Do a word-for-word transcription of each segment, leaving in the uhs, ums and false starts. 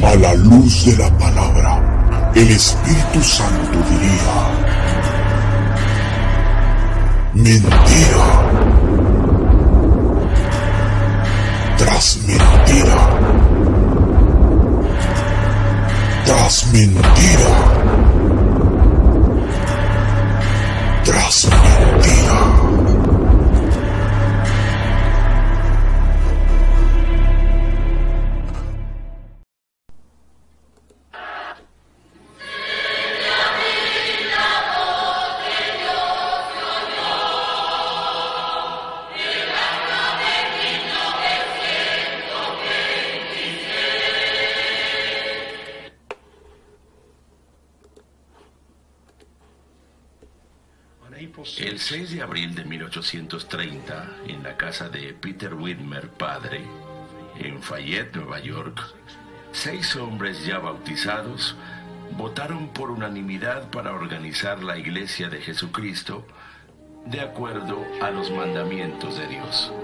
A la luz de la palabra, el Espíritu Santo diría: mentira tras mentira, tras mentira, tras mentira. El seis de abril de mil ochocientos treinta, en la casa de Peter Whitmer, padre, en Fayette, Nueva York, seis hombres ya bautizados votaron por unanimidad para organizar la Iglesia de Jesucristo de acuerdo a los mandamientos de Dios.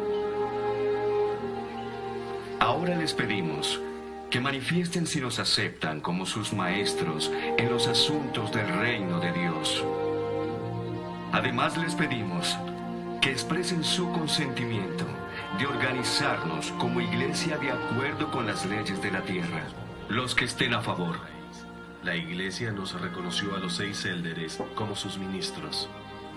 Ahora les pedimos que manifiesten si nos aceptan como sus maestros en los asuntos del reino de Dios. Además les pedimos que expresen su consentimiento de organizarnos como iglesia de acuerdo con las leyes de la tierra. Los que estén a favor. La iglesia nos reconoció a los seis élderes como sus ministros.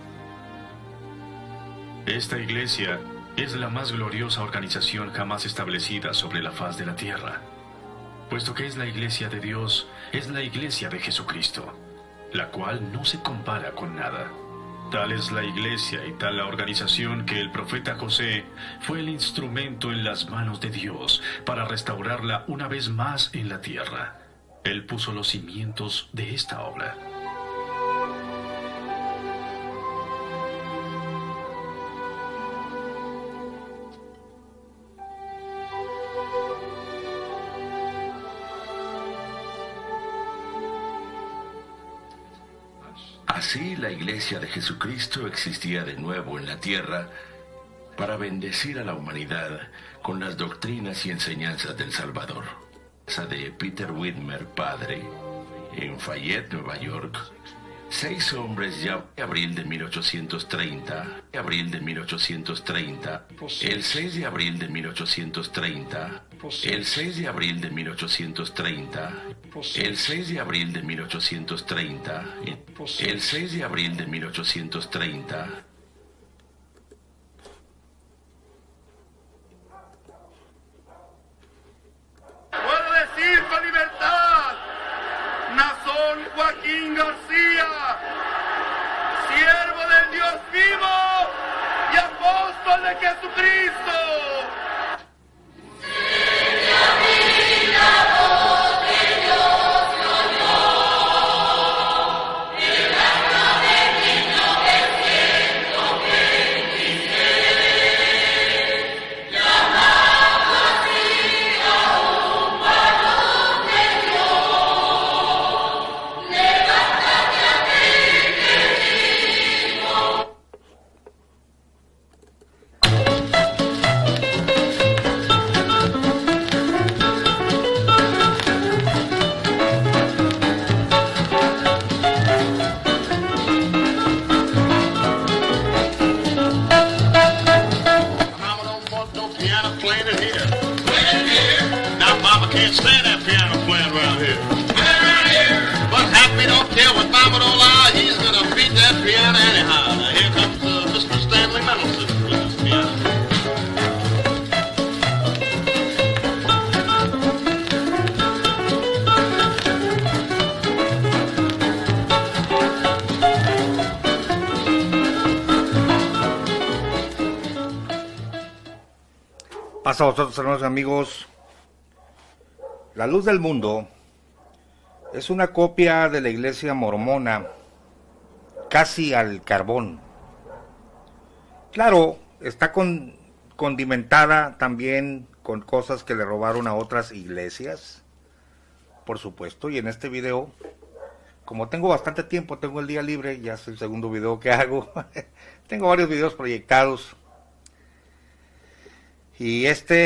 Esta iglesia es la más gloriosa organización jamás establecida sobre la faz de la tierra. Puesto que es la iglesia de Dios, es la iglesia de Jesucristo, la cual no se compara con nada. Tal es la iglesia y tal la organización que el profeta José fue el instrumento en las manos de Dios para restaurarla una vez más en la tierra. Él puso los cimientos de esta obra. Así la Iglesia de Jesucristo existía de nuevo en la tierra para bendecir a la humanidad con las doctrinas y enseñanzas del Salvador. Casa de Peter Whitmer, padre, en Fayette, Nueva York, seis hombres ya de abril de mil ochocientos treinta, abril de mil ochocientos treinta, el seis de abril de mil ochocientos treinta, el seis de abril de mil ochocientos treinta, el seis de abril de mil ochocientos treinta, el seis de abril de mil ochocientos treinta, puedo decir con libertad: Nazón Joaquín García, siervo del Dios vivo y apóstol de Jesucristo. Pasa a vosotros, hermanos y amigos. La Luz del Mundo es una copia de la iglesia mormona, casi al carbón. Claro, está con, condimentada también con cosas que le robaron a otras iglesias, por supuesto, y en este video, como tengo bastante tiempo, tengo el día libre, ya es el segundo video que hago, tengo varios videos proyectados. Y este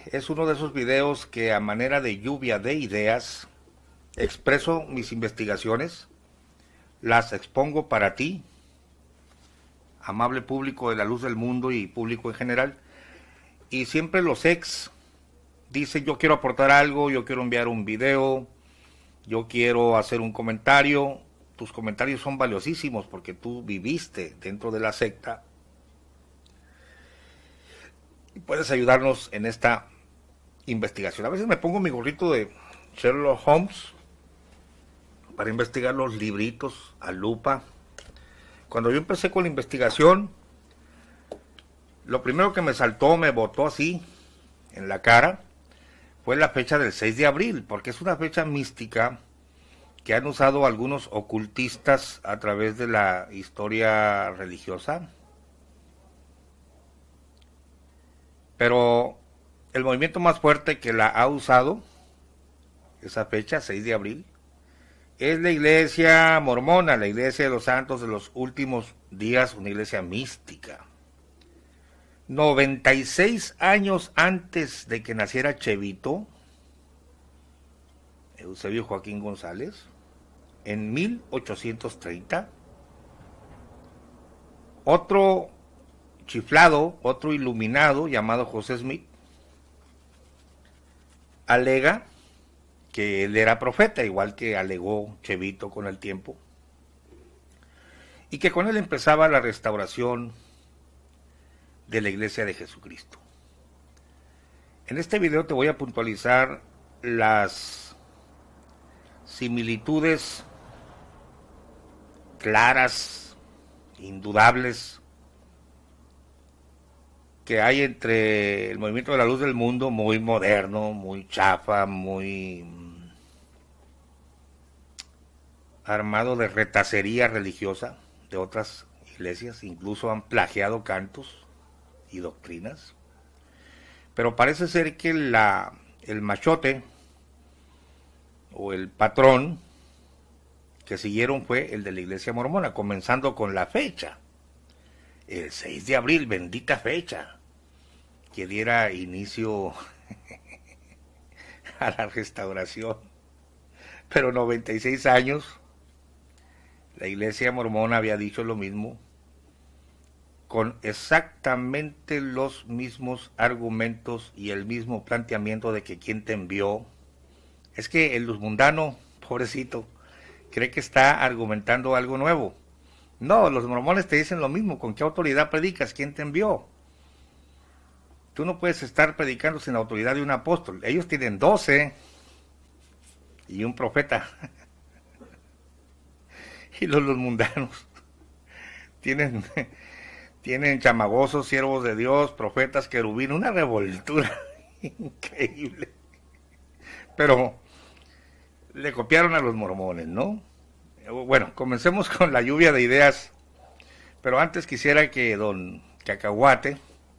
es uno de esos videos que a manera de lluvia de ideas expreso mis investigaciones, las expongo para ti, amable público de La Luz del Mundo y público en general, y siempre los ex dicen yo quiero aportar algo, yo quiero enviar un video, yo quiero hacer un comentario. Tus comentarios son valiosísimos porque tú viviste dentro de la secta y puedes ayudarnos en esta investigación. A veces me pongo mi gorrito de Sherlock Holmes para investigar los libritos a lupa. Cuando yo empecé con la investigación, lo primero que me saltó, me botó así en la cara, fue la fecha del seis de abril, porque es una fecha mística que han usado algunos ocultistas a través de la historia religiosa. Pero el movimiento más fuerte que la ha usado, esa fecha, seis de abril, es la iglesia mormona, la iglesia de los santos de los últimos días, una iglesia mística. noventa y seis años antes de que naciera Chevito, Eusebio Joaquín González, en mil ochocientos treinta, otro chiflado, otro iluminado llamado José Smith, alega que él era profeta, igual que alegó Chevito con el tiempo, y que con él empezaba la restauración de la Iglesia de Jesucristo. En este video te voy a puntualizar las similitudes claras, indudables, que hay entre el movimiento de La Luz del Mundo, muy moderno, muy chafa, muy armado de retacería religiosa de otras iglesias, incluso han plagiado cantos y doctrinas, pero parece ser que la, el machote o el patrón que siguieron fue el de la iglesia mormona, comenzando con la fecha, el seis de abril, bendita fecha, que diera inicio a la restauración. Pero noventa y seis años, la iglesia mormona había dicho lo mismo, con exactamente los mismos argumentos y el mismo planteamiento de que quién te envió. Es que el luzmundano, pobrecito, cree que está argumentando algo nuevo. No, los mormones te dicen lo mismo, ¿con qué autoridad predicas? ¿Quién te envió? Tú no puedes estar predicando sin la autoridad de un apóstol. Ellos tienen doce y un profeta. Y los luzmundanos tienen... Tienen chamagosos, siervos de Dios, profetas, querubín, una revoltura increíble. Pero le copiaron a los mormones, ¿no? Bueno, comencemos con la lluvia de ideas. Pero antes quisiera que don Cacahuate,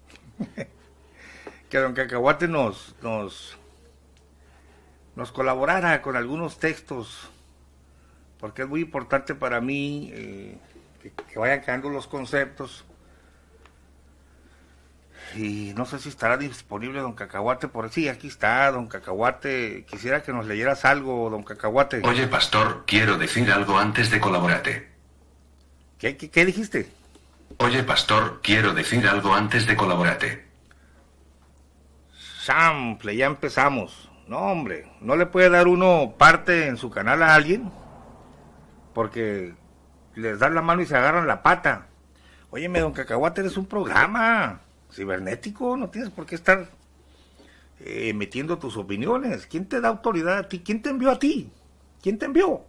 que don Cacahuate nos, nos, nos colaborara con algunos textos, porque es muy importante para mí eh, que, que vayan quedando los conceptos. Y no sé si estará disponible don Cacahuate por... Sí, aquí está, don Cacahuate. Quisiera que nos leyeras algo, don Cacahuate. Oye, pastor, quiero decir algo antes de colaborarte. ¿Qué, qué, qué dijiste? Oye, pastor, quiero decir algo antes de colaborarte. Sample, ya empezamos. No, hombre, ¿no le puede dar uno parte en su canal a alguien? Porque les dan la mano y se agarran la pata. Óyeme, don Cacahuate, eres un programa cibernético, no tienes por qué estar eh, metiendo tus opiniones. ¿Quién te da autoridad a ti? ¿Quién te envió a ti? ¿Quién te envió?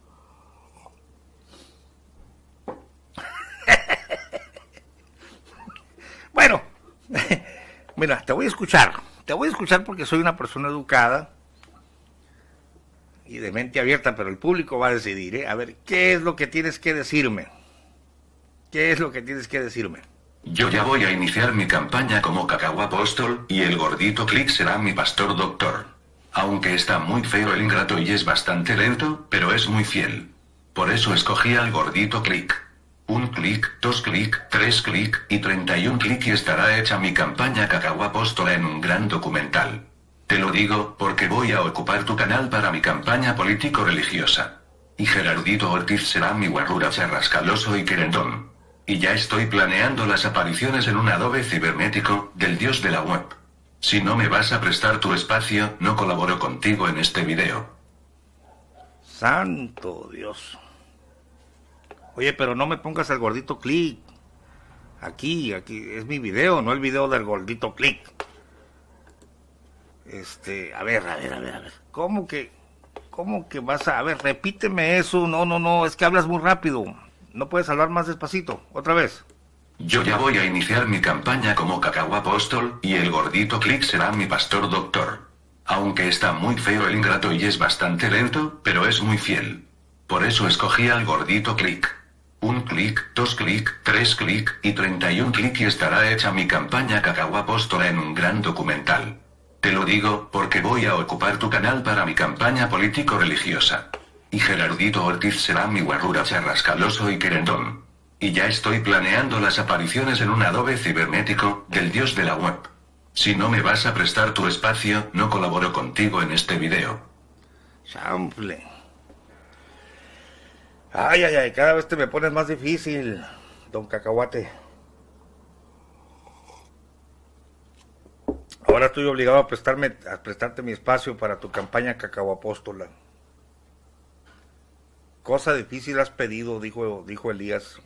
Bueno, mira, te voy a escuchar. Te voy a escuchar porque soy una persona educada y de mente abierta, pero el público va a decidir, ¿eh? A ver, ¿qué es lo que tienes que decirme? ¿Qué es lo que tienes que decirme? Yo ya voy a iniciar mi campaña como Cacao Apóstol, y el gordito Click será mi pastor doctor. Aunque está muy feo el ingrato y es bastante lento, pero es muy fiel. Por eso escogí al gordito Click. Un clic, dos clic, tres clic y treinta y un clic y estará hecha mi campaña Cacao Apóstola en un gran documental. Te lo digo porque voy a ocupar tu canal para mi campaña político-religiosa. Y Gerardito Ortiz será mi guarrura charrascaloso y querendón. Y ya estoy planeando las apariciones en un Adobe cibernético del dios de la web. Si no me vas a prestar tu espacio, no colaboro contigo en este video. Santo Dios. Oye, pero no me pongas el gordito clic. Aquí, aquí, es mi video, no el video del gordito clic. Este, a ver, a ver, a ver, a ver. ¿Cómo que, cómo que vas a, a ver, repíteme eso? No, no, no, es que hablas muy rápido. No puedes hablar más despacito, otra vez. Yo ya voy a iniciar mi campaña como Cacao Apóstol, y el gordito clic será mi pastor doctor. Aunque está muy feo el ingrato y es bastante lento, pero es muy fiel. Por eso escogí al gordito clic. Un clic, dos clic, tres clic y treinta y un clic y estará hecha mi campaña Cacao Apóstola en un gran documental. Te lo digo porque voy a ocupar tu canal para mi campaña político-religiosa. Y Gerardito Ortiz será mi guarrura charrascaloso y querendón. Y ya estoy planeando las apariciones en un Adobe cibernético del dios de la web. Si no me vas a prestar tu espacio, no colaboro contigo en este video. Chample. Ay, ay, ay, cada vez te me pones más difícil, don Cacahuate. Ahora estoy obligado a prestarme, a prestarte mi espacio para tu campaña Cacao Apóstola. Cosa difícil has pedido, dijo, dijo Elías.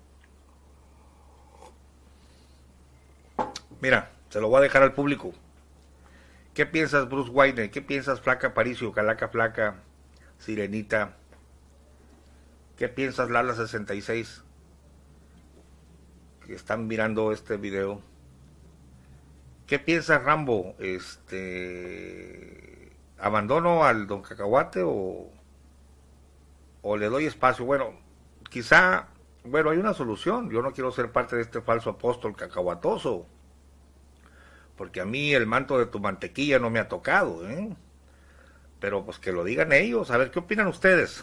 Mira, se lo voy a dejar al público. ¿Qué piensas, Bruce Wayne? ¿Qué piensas, Flaca Paricio, Calaca Flaca, Sirenita? ¿Qué piensas, Lala sesenta y seis? Que están mirando este video. ¿Qué piensas, Rambo? Este, ¿abandono al don Cacahuate o, o le doy espacio? Bueno, quizá, bueno, hay una solución. Yo no quiero ser parte de este falso apóstol cacahuatoso, porque a mí el manto de tu mantequilla no me ha tocado, ¿eh? Pero pues que lo digan ellos. A ver, ¿qué opinan ustedes?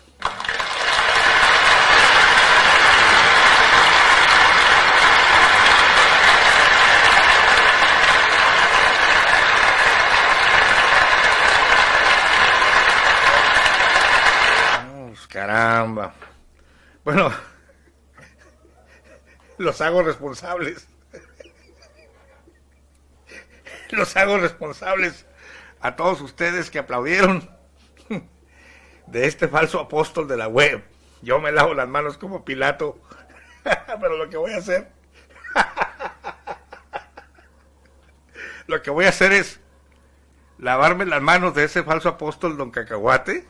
Caramba. Bueno, los hago responsables. Los hago responsables a todos ustedes que aplaudieron de este falso apóstol de la web. Yo me lavo las manos como Pilato. Pero lo que voy a hacer, lo que voy a hacer es lavarme las manos de ese falso apóstol don Cacahuate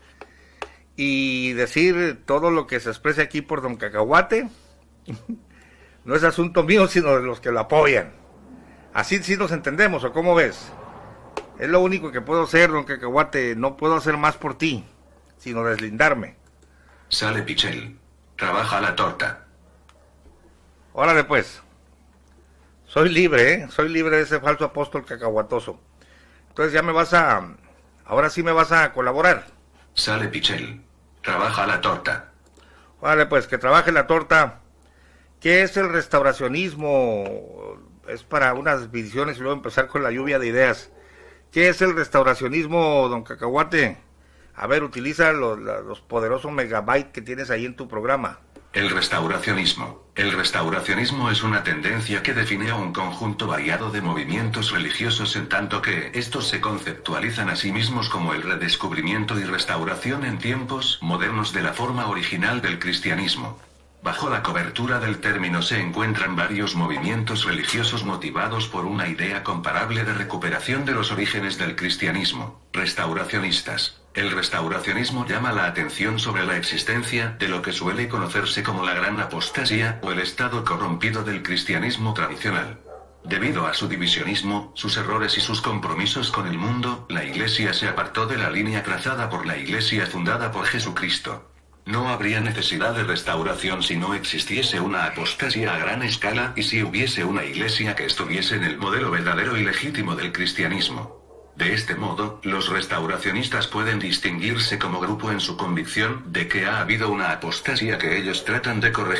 y decir todo lo que se exprese aquí por don Cacahuate no es asunto mío, sino de los que lo apoyan. Así sí nos entendemos, ¿o cómo ves? Es lo único que puedo hacer, don Cacahuate. No puedo hacer más por ti, sino deslindarme. Sale, Pichel. Trabaja la torta. Órale pues. Soy libre, ¿eh? Soy libre de ese falso apóstol cacahuatoso. Entonces ya me vas a... Ahora sí me vas a colaborar. Sale, Pichel. Trabaja la torta. Vale, pues, que trabaje la torta. ¿Qué es el restauracionismo? Es para unas visiones y luego empezar con la lluvia de ideas. ¿Qué es el restauracionismo, don Cacahuate? A ver, utiliza los, los poderosos megabytes que tienes ahí en tu programa. El restauracionismo. El restauracionismo es una tendencia que define a un conjunto variado de movimientos religiosos en tanto que estos se conceptualizan a sí mismos como el redescubrimiento y restauración en tiempos modernos de la forma original del cristianismo. Bajo la cobertura del término se encuentran varios movimientos religiosos motivados por una idea comparable de recuperación de los orígenes del cristianismo, restauracionistas. El restauracionismo llama la atención sobre la existencia de lo que suele conocerse como la gran apostasía o el estado corrompido del cristianismo tradicional. Debido a su divisionismo, sus errores y sus compromisos con el mundo, la Iglesia se apartó de la línea trazada por la Iglesia fundada por Jesucristo. No habría necesidad de restauración si no existiese una apostasía a gran escala y si hubiese una iglesia que estuviese en el modelo verdadero y legítimo del cristianismo. De este modo, los restauracionistas pueden distinguirse como grupo en su convicción de que ha habido una apostasía que ellos tratan de corregir.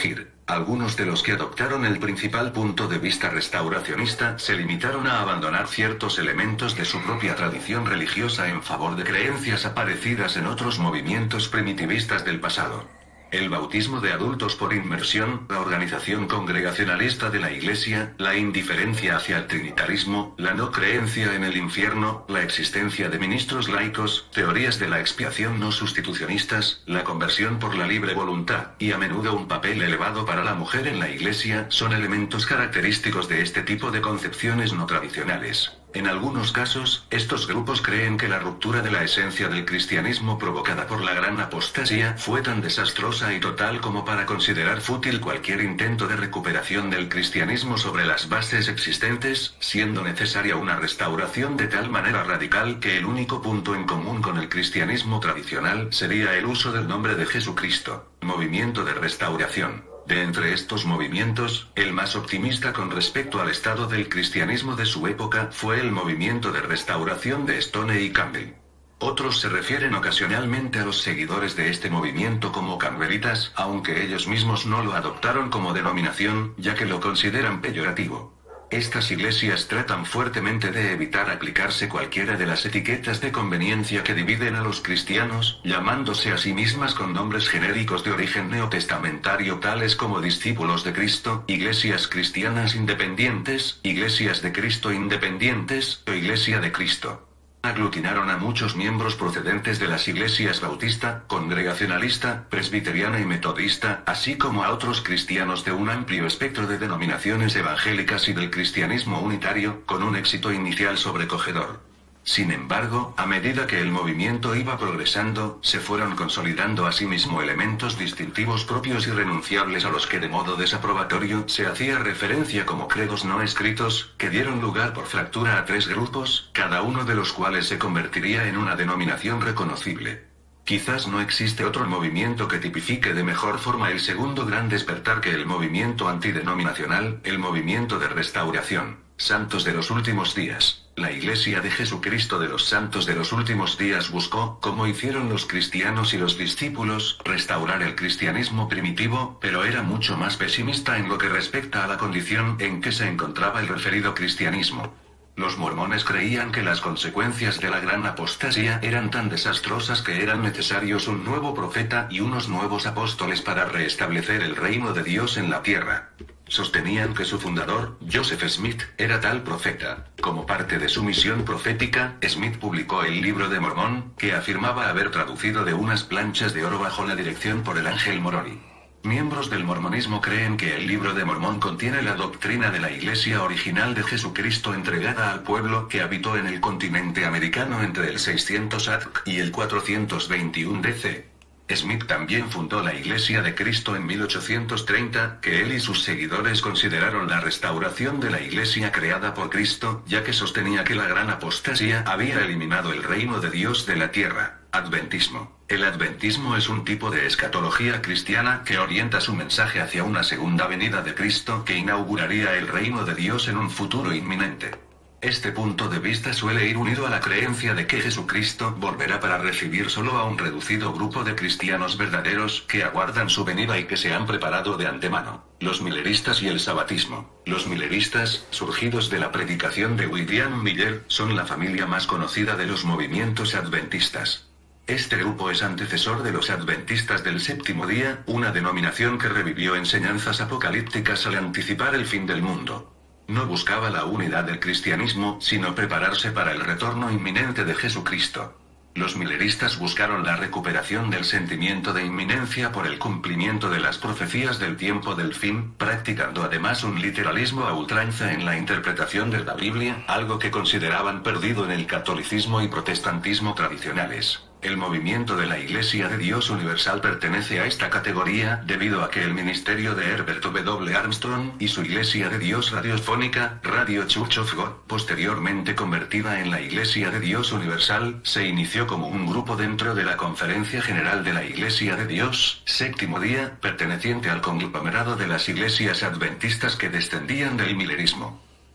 Algunos de los que adoptaron el principal punto de vista restauracionista se limitaron a abandonar ciertos elementos de su propia tradición religiosa en favor de creencias aparecidas en otros movimientos primitivistas del pasado. El bautismo de adultos por inmersión, la organización congregacionalista de la Iglesia, la indiferencia hacia el trinitarismo, la no creencia en el infierno, la existencia de ministros laicos, teorías de la expiación no sustitucionistas, la conversión por la libre voluntad, y a menudo un papel elevado para la mujer en la Iglesia, son elementos característicos de este tipo de concepciones no tradicionales. En algunos casos, estos grupos creen que la ruptura de la esencia del cristianismo provocada por la gran apostasía fue tan desastrosa y total como para considerar fútil cualquier intento de recuperación del cristianismo sobre las bases existentes, siendo necesaria una restauración de tal manera radical que el único punto en común con el cristianismo tradicional sería el uso del nombre de Jesucristo. Movimiento de restauración. De entre estos movimientos, el más optimista con respecto al estado del cristianismo de su época fue el movimiento de restauración de Stone y Campbell. Otros se refieren ocasionalmente a los seguidores de este movimiento como campbellitas, aunque ellos mismos no lo adoptaron como denominación, ya que lo consideran peyorativo. Estas iglesias tratan fuertemente de evitar aplicarse cualquiera de las etiquetas de conveniencia que dividen a los cristianos, llamándose a sí mismas con nombres genéricos de origen neotestamentario tales como discípulos de Cristo, iglesias cristianas independientes, iglesias de Cristo independientes, o iglesia de Cristo. Aglutinaron a muchos miembros procedentes de las iglesias bautista, congregacionalista, presbiteriana y metodista, así como a otros cristianos de un amplio espectro de denominaciones evangélicas y del cristianismo unitario, con un éxito inicial sobrecogedor. Sin embargo, a medida que el movimiento iba progresando, se fueron consolidando asimismo elementos distintivos propios y renunciables a los que de modo desaprobatorio se hacía referencia como credos no escritos, que dieron lugar por fractura a tres grupos, cada uno de los cuales se convertiría en una denominación reconocible. Quizás no existe otro movimiento que tipifique de mejor forma el segundo gran despertar que el movimiento antidenominacional, el movimiento de restauración. Santos de los últimos días. La Iglesia de Jesucristo de los Santos de los últimos días buscó, como hicieron los cristianos y los discípulos, restaurar el cristianismo primitivo, pero era mucho más pesimista en lo que respecta a la condición en que se encontraba el referido cristianismo. Los mormones creían que las consecuencias de la gran apostasía eran tan desastrosas que eran necesarios un nuevo profeta y unos nuevos apóstoles para restablecer el reino de Dios en la tierra. Sostenían que su fundador, Joseph Smith, era tal profeta. Como parte de su misión profética, Smith publicó el Libro de Mormón, que afirmaba haber traducido de unas planchas de oro bajo la dirección por el ángel Moroni. Miembros del mormonismo creen que el Libro de Mormón contiene la doctrina de la Iglesia original de Jesucristo entregada al pueblo que habitó en el continente americano entre el seiscientos A D C y el cuatrocientos veintiuno D C Smith también fundó la Iglesia de Cristo en mil ochocientos treinta, que él y sus seguidores consideraron la restauración de la Iglesia creada por Cristo, ya que sostenía que la gran apostasía había eliminado el reino de Dios de la tierra. Adventismo. El adventismo es un tipo de escatología cristiana que orienta su mensaje hacia una segunda venida de Cristo que inauguraría el reino de Dios en un futuro inminente. Este punto de vista suele ir unido a la creencia de que Jesucristo volverá para recibir solo a un reducido grupo de cristianos verdaderos que aguardan su venida y que se han preparado de antemano. Los milleristas y el sabatismo. Los milleristas, surgidos de la predicación de William Miller, son la familia más conocida de los movimientos adventistas. Este grupo es antecesor de los adventistas del séptimo día, una denominación que revivió enseñanzas apocalípticas al anticipar el fin del mundo. No buscaba la unidad del cristianismo, sino prepararse para el retorno inminente de Jesucristo. Los milleristas buscaron la recuperación del sentimiento de inminencia por el cumplimiento de las profecías del tiempo del fin, practicando además un literalismo a ultranza en la interpretación de la Biblia, algo que consideraban perdido en el catolicismo y protestantismo tradicionales. El movimiento de la Iglesia de Dios Universal pertenece a esta categoría, debido a que el ministerio de Herbert W. Armstrong y su Iglesia de Dios Radiofónica, Radio Church of God, posteriormente convertida en la Iglesia de Dios Universal, se inició como un grupo dentro de la Conferencia General de la Iglesia de Dios, séptimo día, perteneciente al conglomerado de las iglesias adventistas que descendían del millerismo.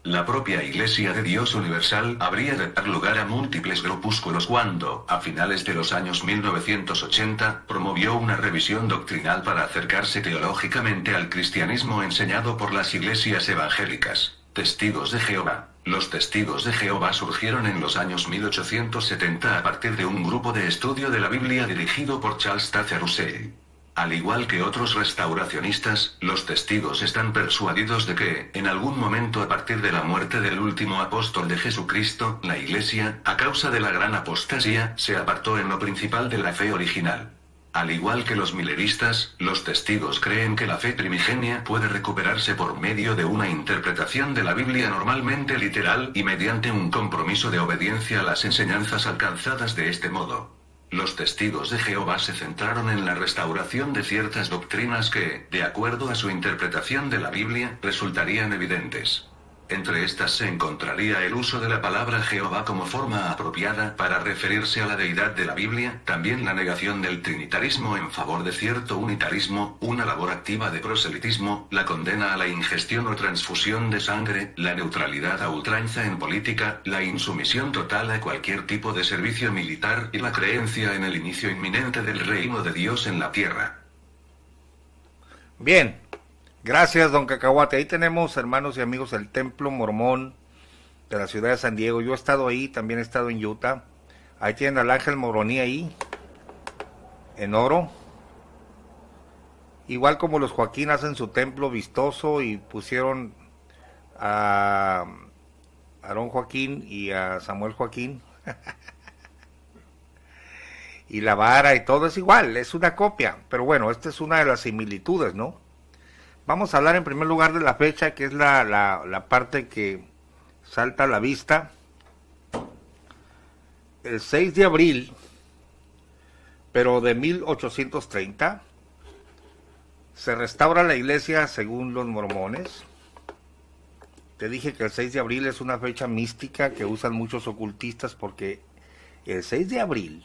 La propia Iglesia de Dios Universal habría de dar lugar a múltiples grupúsculos cuando, a finales de los años mil novecientos ochenta, promovió una revisión doctrinal para acercarse teológicamente al cristianismo enseñado por las iglesias evangélicas. Testigos de Jehová. Los Testigos de Jehová surgieron en los años mil ochocientos setenta a partir de un grupo de estudio de la Biblia dirigido por Charles Taze Russell. Al igual que otros restauracionistas, los testigos están persuadidos de que, en algún momento a partir de la muerte del último apóstol de Jesucristo, la Iglesia, a causa de la gran apostasía, se apartó en lo principal de la fe original. Al igual que los mileristas, los testigos creen que la fe primigenia puede recuperarse por medio de una interpretación de la Biblia normalmente literal y mediante un compromiso de obediencia a las enseñanzas alcanzadas de este modo. Los Testigos de Jehová se centraron en la restauración de ciertas doctrinas que, de acuerdo a su interpretación de la Biblia, resultarían evidentes. Entre estas se encontraría el uso de la palabra Jehová como forma apropiada para referirse a la deidad de la Biblia, también la negación del trinitarismo en favor de cierto unitarismo, una labor activa de proselitismo, la condena a la ingestión o transfusión de sangre, la neutralidad a ultranza en política, la insumisión total a cualquier tipo de servicio militar y la creencia en el inicio inminente del reino de Dios en la tierra. Bien. Gracias, don Cacahuate. Ahí tenemos, hermanos y amigos, el Templo Mormón de la ciudad de San Diego. Yo he estado ahí, también he estado en Utah. Ahí tienen al Ángel Moroní ahí, en oro. Igual como los Joaquín hacen su templo vistoso y pusieron a Aarón Joaquín y a Samuel Joaquín. Y la vara y todo es igual, es una copia. Pero bueno, esta es una de las similitudes, ¿no? Vamos a hablar en primer lugar de la fecha, que es la, la, la parte que salta a la vista. El seis de abril, pero de mil ochocientos treinta, se restaura la iglesia según los mormones. Te dije que el seis de abril es una fecha mística que usan muchos ocultistas porque el seis de abril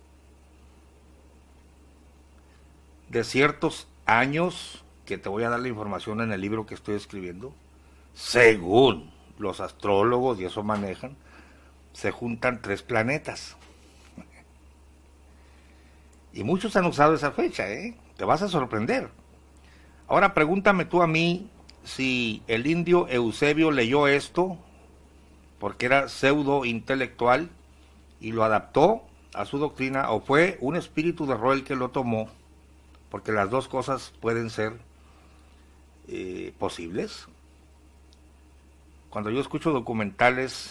de ciertos años, que te voy a dar la información en el libro que estoy escribiendo, según los astrólogos, y eso manejan, se juntan tres planetas. Y muchos han usado esa fecha, ¿eh? Te vas a sorprender. Ahora pregúntame tú a mí si el indio Eusebio leyó esto, porque era pseudo intelectual, y lo adaptó a su doctrina, o fue un espíritu de Roel que lo tomó, porque las dos cosas pueden ser Eh, posibles. Cuando yo escucho documentales,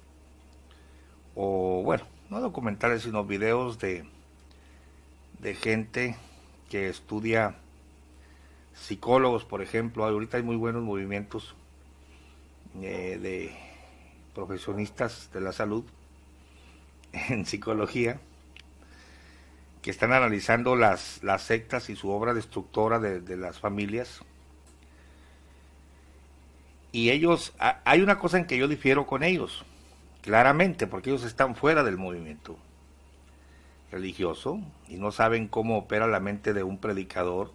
o bueno, no documentales, sino videos de, de gente que estudia, psicólogos, por ejemplo, ahorita hay muy buenos movimientos eh, de profesionistas de la salud en psicología, que están analizando las, las sectas y su obra destructora de, de las familias. Y ellos, hay una cosa en que yo difiero con ellos, claramente, porque ellos están fuera del movimiento religioso y no saben cómo opera la mente de un predicador.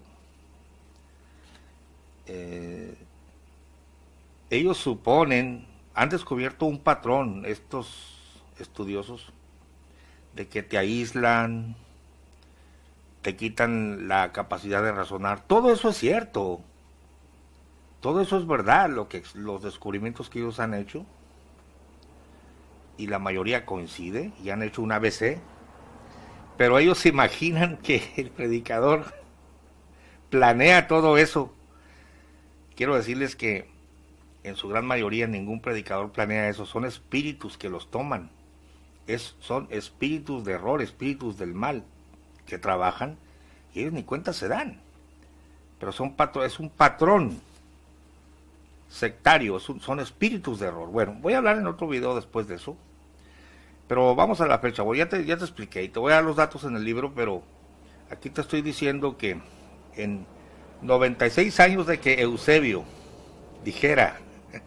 Eh, ellos suponen, han descubierto un patrón, estos estudiosos, de que te aíslan, te quitan la capacidad de razonar. Todo eso es cierto. Todo eso es verdad, lo que los descubrimientos que ellos han hecho, y la mayoría coincide, y han hecho un A B C, pero ellos se imaginan que el predicador planea todo eso. Quiero decirles que en su gran mayoría ningún predicador planea eso, son espíritus que los toman, es, son espíritus de error, espíritus del mal, que trabajan, y ellos ni cuenta se dan, pero son patro, es un patrón sectarios, son espíritus de error. Bueno, voy a hablar en otro video después de eso, pero vamos a la fecha. Voy, ya, te, ya te expliqué y te voy a dar los datos en el libro, pero aquí te estoy diciendo que en noventa y seis años de que Eusebio dijera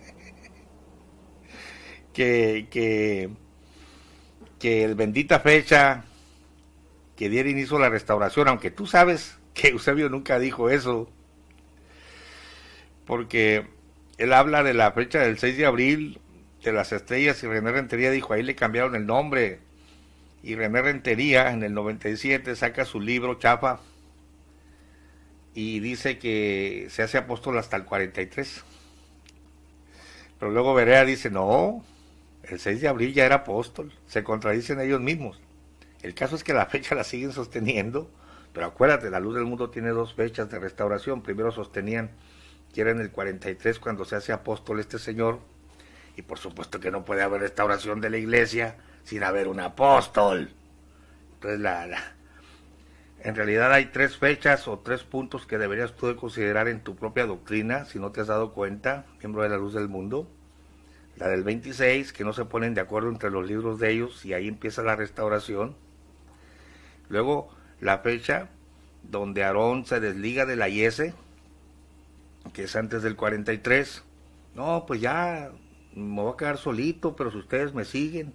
que, que, que el bendita fecha que diera inicio a la restauración, aunque tú sabes que Eusebio nunca dijo eso, porque él habla de la fecha del seis de abril, de las estrellas, y René Rentería dijo, ahí le cambiaron el nombre. Y René Rentería en el noventa y siete saca su libro chafa y dice que se hace apóstol hasta el cuarenta y tres. Pero luego Berea dice, no, el seis de abril ya era apóstol. Se contradicen ellos mismos. El caso es que la fecha la siguen sosteniendo, pero acuérdate, la luz del mundo tiene dos fechas de restauración. Primero sostenían que era en el cuarenta y tres cuando se hace apóstol este señor, y por supuesto que no puede haber restauración de la iglesia sin haber un apóstol. Entonces, la, la, en realidad hay tres fechas o tres puntos que deberías tú de considerar en tu propia doctrina, si no te has dado cuenta, miembro de la luz del mundo. La del veintiséis, que no se ponen de acuerdo entre los libros de ellos, y ahí empieza la restauración. Luego, la fecha donde Aarón se desliga de la yese, que es antes del cuarenta y tres. No, pues ya me voy a quedar solito, pero si ustedes me siguen,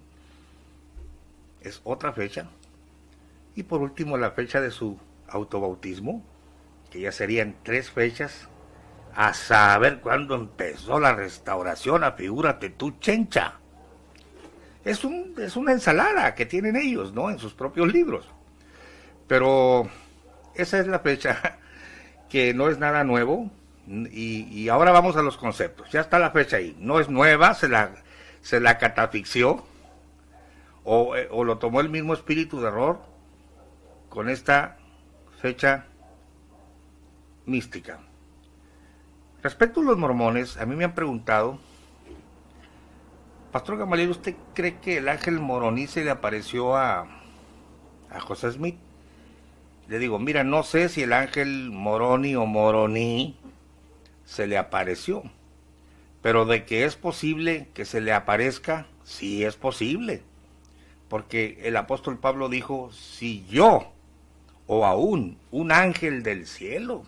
es otra fecha. Y por último, la fecha de su autobautismo, que ya serían tres fechas, a saber cuándo empezó la restauración, afigúrate tú, chencha. Es, un, es una ensalada que tienen ellos, ¿no?, en sus propios libros. Pero esa es la fecha, que no es nada nuevo. Y, y ahora vamos a los conceptos. Ya está la fecha ahí. No es nueva, se la, se la catafixió, o, o lo tomó el mismo espíritu de error con esta fecha mística. Respecto a los mormones, a mí me han preguntado, Pastor Gamaliel, ¿usted cree que el ángel moroní se le apareció a, a José Smith? Le digo, mira, no sé si el ángel moroni o moroní se le apareció, pero de que es posible que se le aparezca, sí es posible, porque el apóstol Pablo dijo, si yo, o aún un ángel del cielo,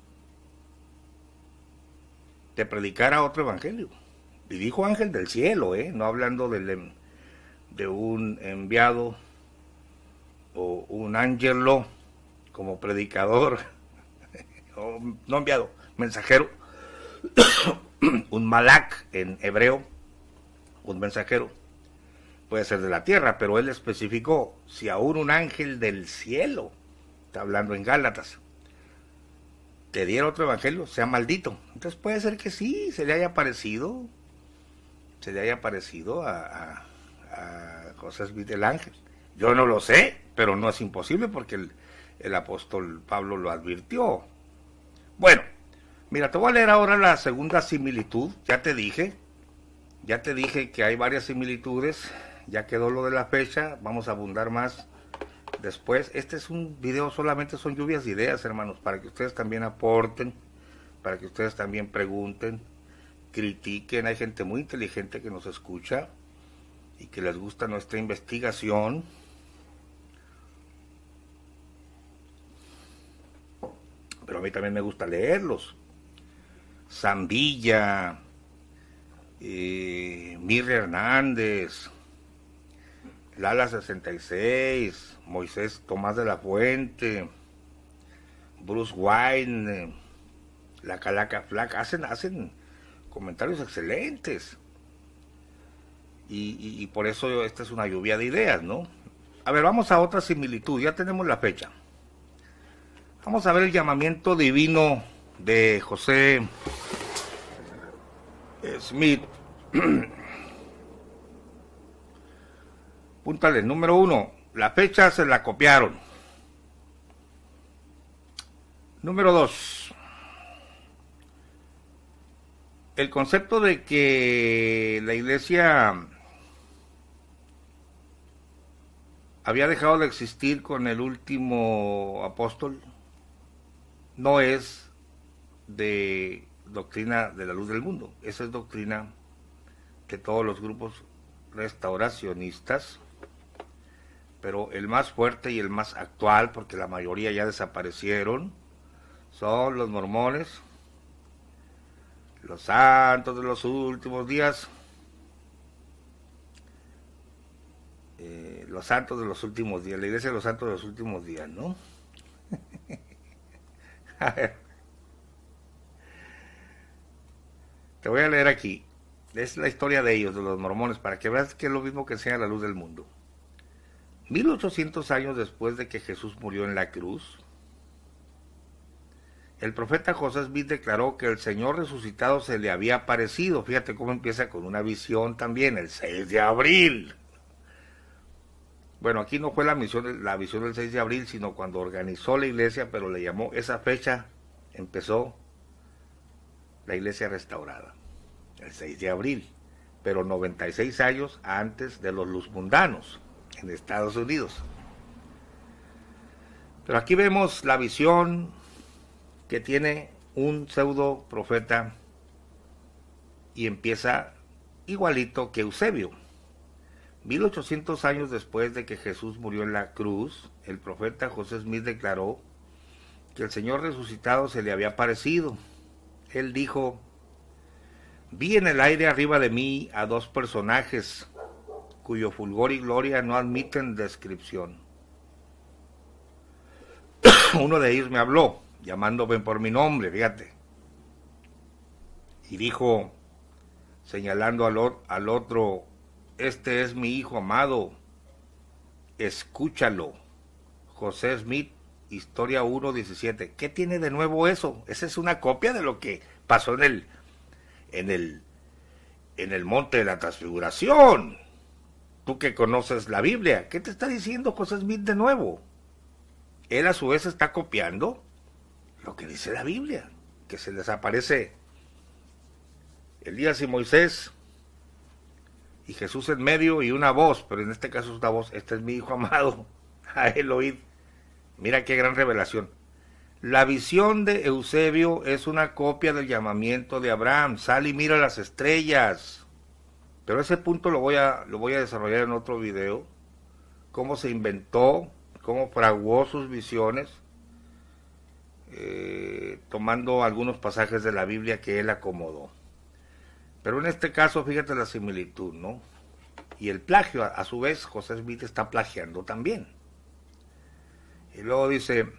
te predicara otro evangelio, y dijo ángel del cielo, ¿eh? No hablando de, de un enviado o un ángelo como predicador, o, no enviado, mensajero, un malak en hebreo, un mensajero, puede ser de la tierra, pero él especificó, si aún un ángel del cielo, está hablando en Gálatas, te diera otro evangelio, sea maldito. Entonces puede ser que sí, se le haya parecido, se le haya parecido a, a, a José Smith el ángel. Yo no lo sé, pero no es imposible porque el, el apóstol Pablo lo advirtió. Bueno, mira, te voy a leer ahora la segunda similitud. Ya te dije, ya te dije que hay varias similitudes, ya quedó lo de la fecha, vamos a abundar más después. Este es un video, solamente son lluvias de ideas, hermanos, para que ustedes también aporten, para que ustedes también pregunten, critiquen. Hay gente muy inteligente que nos escucha y que les gusta nuestra investigación. Pero a mí también me gusta leerlos. Zambilla, eh, Mirre Hernández, Lala sesenta y seis, Moisés Tomás de la Fuente, Bruce Wayne, eh, La Calaca Flaca, hacen, hacen comentarios excelentes. Y, y, y por eso esta es una lluvia de ideas, ¿no? A ver, vamos a otra similitud, ya tenemos la fecha. Vamos a ver el llamamiento divino de José Smith. Púntale, número uno, la fecha se la copiaron. Número dos, el concepto de que la iglesia había dejado de existir con el último apóstol no es de doctrina de la luz del mundo, esa es doctrina de todos los grupos restauracionistas, pero el más fuerte y el más actual, porque la mayoría ya desaparecieron, son los mormones, los santos de los últimos días, eh, los santos de los últimos días, la iglesia de los santos de los últimos días, ¿no? A ver. Te voy a leer aquí. Es la historia de ellos, de los mormones, para que veas que es lo mismo que enseña la luz del mundo. mil ochocientos años después de que Jesús murió en la cruz, el profeta José Smith declaró que el Señor resucitado se le había aparecido. Fíjate cómo empieza con una visión también, el seis de abril. Bueno, aquí no fue la, misión, la visión del seis de abril, sino cuando organizó la iglesia, pero le llamó, esa fecha empezó la iglesia restaurada, el seis de abril, pero noventa y seis años antes de los luzmundanos en Estados Unidos. Pero aquí vemos la visión que tiene un pseudo profeta y empieza igualito que Eusebio. mil ochocientos años después de que Jesús murió en la cruz, el profeta José Smith declaró que el Señor resucitado se le había aparecido. Él dijo: vi en el aire arriba de mí a dos personajes cuyo fulgor y gloria no admiten descripción. Uno de ellos me habló, llamándome por mi nombre, fíjate, y dijo, señalando al, al otro: este es mi hijo amado, escúchalo. José Smith, Historia uno diecisiete. ¿Qué tiene de nuevo eso? Esa es una copia de lo que pasó en el, en el, en el monte de la transfiguración. Tú que conoces la Biblia, ¿qué te está diciendo José Smith de nuevo? Él a su vez está copiando lo que dice la Biblia, que se les aparece Elías y Moisés, y Jesús en medio y una voz, pero en este caso es una voz: este es mi hijo amado, a él oíd. Mira qué gran revelación. La visión de Eusebio es una copia del llamamiento de Abraham: sal y mira las estrellas. Pero ese punto lo voy a, lo voy a desarrollar en otro video, cómo se inventó, cómo fraguó sus visiones, eh, tomando algunos pasajes de la Biblia que él acomodó. Pero en este caso, fíjate la similitud, ¿no? Y el plagio, a, a su vez, José Smith está plagiando también. Y luego dice: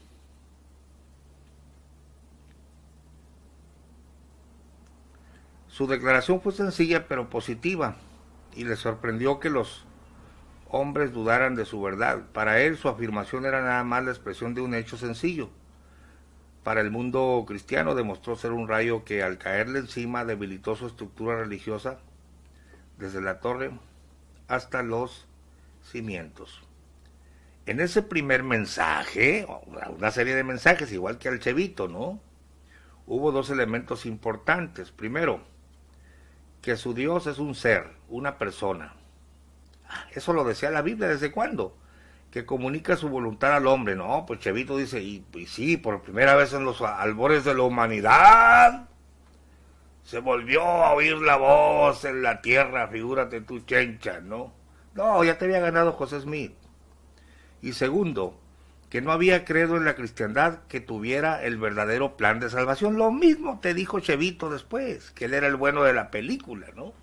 su declaración fue sencilla pero positiva, y le sorprendió que los hombres dudaran de su verdad. Para él su afirmación era nada más la expresión de un hecho sencillo. Para el mundo cristiano demostró ser un rayo que al caerle encima debilitó su estructura religiosa desde la torre hasta los cimientos. En ese primer mensaje, una serie de mensajes igual que al Chevito, ¿no? Hubo dos elementos importantes. Primero, que su Dios es un ser, una persona. Eso lo decía la Biblia, ¿desde cuándo? Que comunica su voluntad al hombre. No, pues Chevito dice, y, y sí, por primera vez en los albores de la humanidad, se volvió a oír la voz en la tierra, figúrate tú, chencha, ¿no? No, ya te había ganado José Smith. Y segundo, que no había creído en la cristiandad que tuviera el verdadero plan de salvación. Lo mismo te dijo Chevito después, que él era el bueno de la película, ¿no?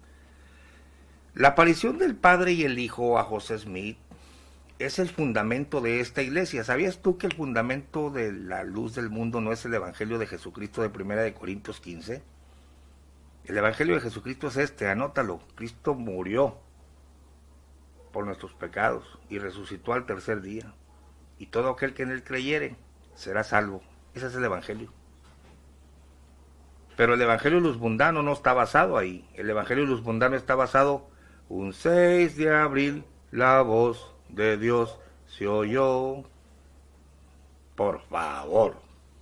La aparición del Padre y el Hijo a José Smith es el fundamento de esta iglesia. ¿Sabías tú que el fundamento de la luz del mundo no es el Evangelio de Jesucristo de primera de Corintios quince? El Evangelio de Jesucristo es este, anótalo. Cristo murió por nuestros pecados y resucitó al tercer día. Y todo aquel que en él creyere será salvo. Ese es el Evangelio. Pero el Evangelio luzmundano no está basado ahí. El Evangelio luzmundano está basado: un seis de abril, la voz de Dios se oyó. Por favor.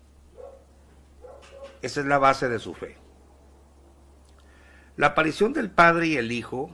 Esa es la base de su fe. La aparición del Padre y el Hijo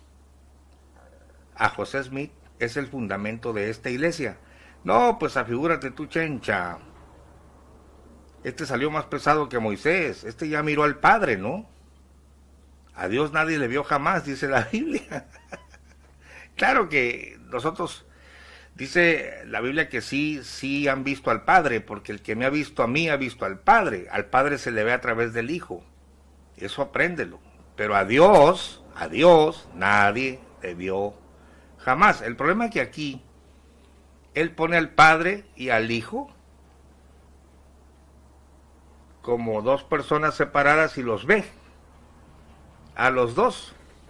a José Smith es el fundamento de esta iglesia. No, pues afigúrate tú, chencha. Este salió más pesado que Moisés. Este ya miró al Padre, ¿no? A Dios nadie le vio jamás, dice la Biblia. Claro que nosotros, dice la Biblia que sí, sí han visto al Padre, porque el que me ha visto a mí ha visto al Padre. Al Padre se le ve a través del Hijo. Eso apréndelo. Pero a Dios, a Dios nadie le vio jamás. El problema es que aquí Él pone al Padre y al Hijo como dos personas separadas y los ve a los dos.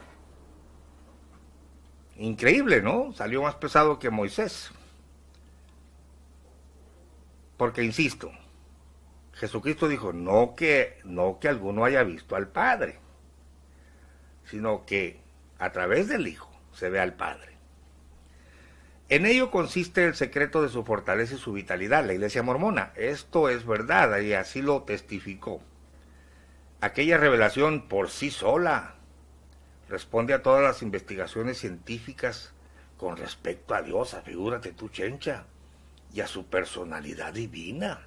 Increíble, ¿no? Salió más pesado que Moisés. Porque insisto, Jesucristo dijo, no que, no que alguno haya visto al Padre, sino que a través del Hijo se ve al Padre. En ello consiste el secreto de su fortaleza y su vitalidad, la Iglesia mormona. Esto es verdad, y así lo testificó. Aquella revelación por sí sola responde a todas las investigaciones científicas con respecto a Dios, figúrate tú, Chencha, y a su personalidad divina.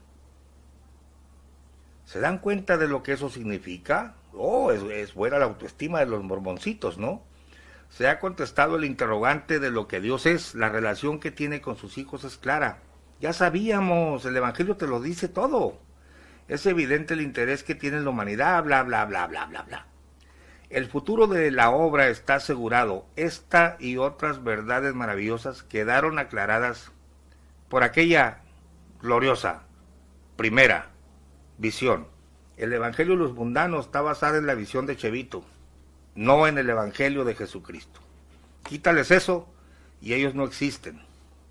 ¿Se dan cuenta de lo que eso significa? Oh, es, es buena la autoestima de los mormoncitos, ¿no? Se ha contestado el interrogante de lo que Dios es, la relación que tiene con sus hijos es clara. Ya sabíamos, el Evangelio te lo dice todo. Es evidente el interés que tiene la humanidad, bla, bla, bla, bla, bla, bla. El futuro de la obra está asegurado. Esta y otras verdades maravillosas quedaron aclaradas por aquella gloriosa primera visión. El Evangelio de los mundanos está basado en la visión de Chevito, no en el Evangelio de Jesucristo. Quítales eso y ellos no existen.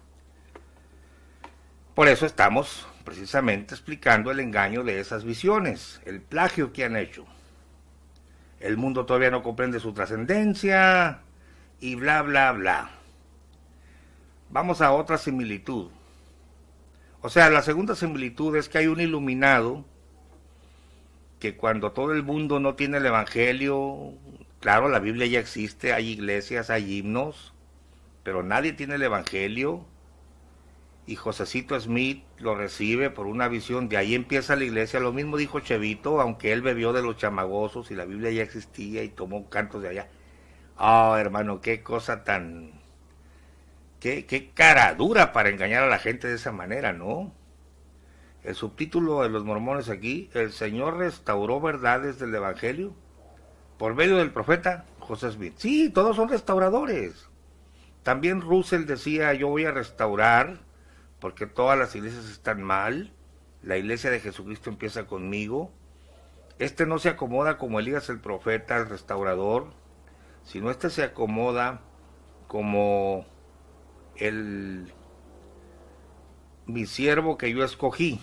Por eso estamos precisamente explicando el engaño de esas visiones, el plagio que han hecho. El mundo todavía no comprende su trascendencia y bla, bla, bla. Vamos a otra similitud. O sea, la segunda similitud es que hay un iluminado que cuando todo el mundo no tiene el Evangelio, claro, la Biblia ya existe, hay iglesias, hay himnos, pero nadie tiene el Evangelio, y Josecito Smith lo recibe por una visión, de ahí empieza la iglesia. Lo mismo dijo Chevito, aunque él bebió de los chamagosos y la Biblia ya existía y tomó cantos de allá. Oh, hermano, qué cosa tan... Qué, qué cara dura para engañar a la gente de esa manera, ¿no? El subtítulo de los mormones aquí, el Señor restauró verdades del Evangelio por medio del profeta José Smith. Sí, todos son restauradores. También Russell decía, yo voy a restaurar porque todas las iglesias están mal, la iglesia de Jesucristo empieza conmigo. Este no se acomoda como Elías el profeta, el restaurador, sino este se acomoda como el mi siervo que yo escogí.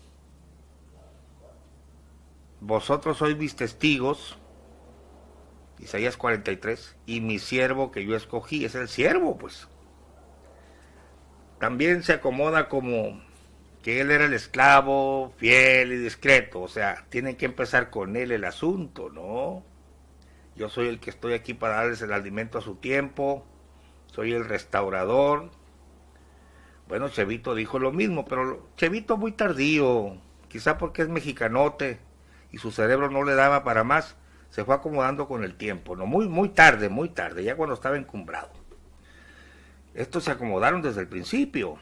Vosotros sois mis testigos, Isaías cuarenta y tres, y mi siervo que yo escogí, es el siervo, pues. También se acomoda como que él era el esclavo, fiel y discreto, o sea, tienen que empezar con él el asunto, ¿no? Yo soy el que estoy aquí para darles el alimento a su tiempo, soy el restaurador. Bueno, Chevito dijo lo mismo, pero Chevito muy tardío, quizá porque es mexicanote y su cerebro no le daba para más, se fue acomodando con el tiempo, ¿no? Muy, muy tarde, muy tarde, ya cuando estaba encumbrado. Estos se acomodaron desde el principio.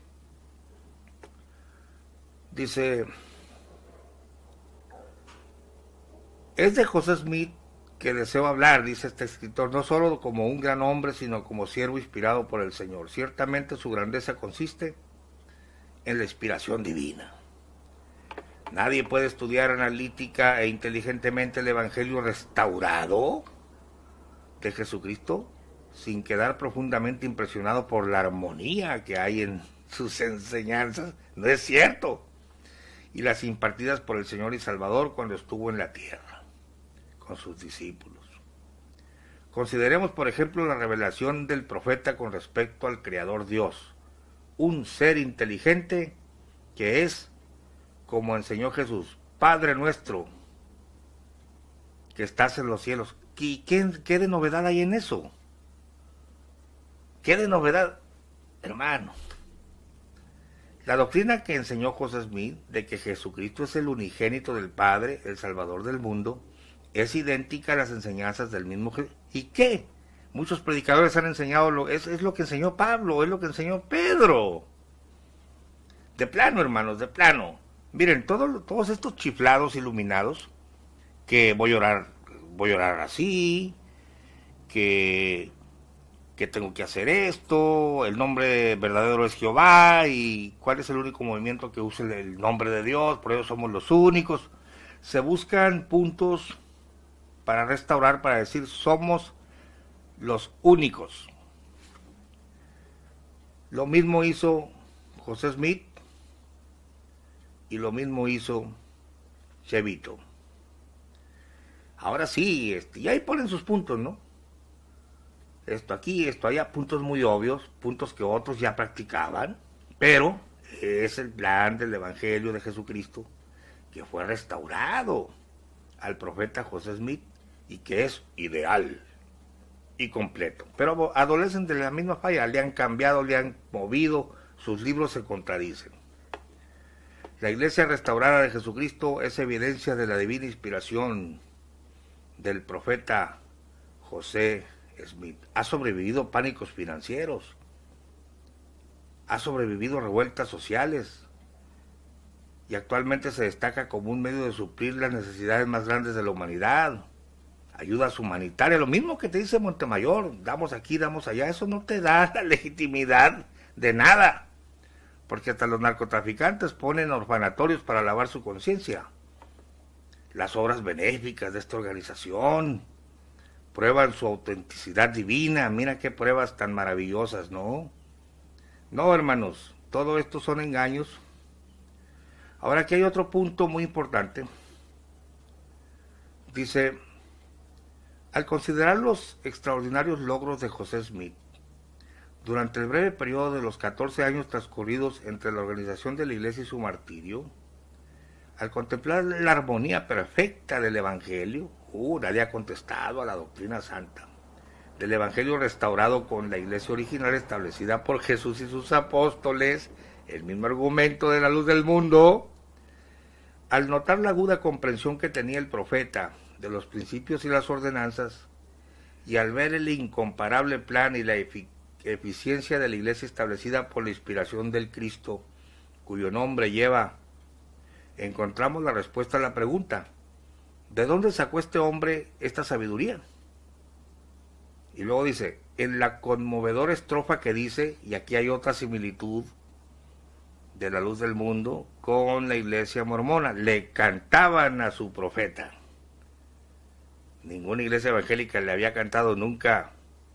Dice, es de José Smith que deseo hablar, dice este escritor, no solo como un gran hombre, sino como siervo inspirado por el Señor. Ciertamente su grandeza consiste en la inspiración divina. Nadie puede estudiar analítica e inteligentemente el Evangelio restaurado de Jesucristo sin quedar profundamente impresionado por la armonía que hay en sus enseñanzas. No es cierto. Y las impartidas por el Señor y Salvador cuando estuvo en la tierra con sus discípulos. Consideremos, por ejemplo, la revelación del profeta con respecto al Creador Dios, un ser inteligente que es, como enseñó Jesús, Padre nuestro que estás en los cielos. ¿Qué, qué, qué de novedad hay en eso? ¿Qué de novedad, hermano? La doctrina que enseñó José Smith de que Jesucristo es el unigénito del Padre, el Salvador del mundo, es idéntica a las enseñanzas del mismo Jesús. ¿Y qué? Muchos predicadores han enseñado, lo, es, es lo que enseñó Pablo, es lo que enseñó Pedro. De plano, hermanos, de plano. Miren, todo, todos estos chiflados iluminados, que voy a orar, voy a orar así, que... que tengo que hacer esto, el nombre verdadero es Jehová, y cuál es el único movimiento que use el nombre de Dios, por eso somos los únicos. se buscan puntos para restaurar, para decir somos los únicos. Lo mismo hizo José Smith y lo mismo hizo Chevito. Ahora sí, este, y ahí ponen sus puntos, ¿no? Esto aquí, esto allá, puntos muy obvios, puntos que otros ya practicaban, pero es el plan del Evangelio de Jesucristo que fue restaurado al profeta José Smith y que es ideal y completo. Pero adolecen de la misma falla, le han cambiado, le han movido, sus libros se contradicen. La iglesia restaurada de Jesucristo es evidencia de la divina inspiración del profeta José Smith. Ha sobrevivido pánicos financieros, ha sobrevivido revueltas sociales y actualmente se destaca como un medio de suplir las necesidades más grandes de la humanidad. Ayudas humanitarias, lo mismo que te dice Montemayor, damos aquí, damos allá, eso no te da la legitimidad de nada, porque hasta los narcotraficantes ponen orfanatorios para lavar su conciencia. Las obras benéficas de esta organización prueban su autenticidad divina, mira qué pruebas tan maravillosas, ¿no? No, hermanos, todo esto son engaños. Ahora aquí hay otro punto muy importante. Dice, al considerar los extraordinarios logros de José Smith, durante el breve periodo de los catorce años transcurridos entre la organización de la iglesia y su martirio, al contemplar la armonía perfecta del Evangelio, uh, nadie ha contestado a la doctrina santa, del Evangelio restaurado con la iglesia original establecida por Jesús y sus apóstoles, el mismo argumento de la luz del mundo, al notar la aguda comprensión que tenía el profeta de los principios y las ordenanzas, y al ver el incomparable plan y la efic- eficiencia de la iglesia establecida por la inspiración del Cristo, cuyo nombre lleva, encontramos la respuesta a la pregunta, ¿de dónde sacó este hombre esta sabiduría? Y luego dice, en la conmovedora estrofa que dice, y aquí hay otra similitud de la luz del mundo con la iglesia mormona, le cantaban a su profeta. Ninguna iglesia evangélica le había cantado nunca,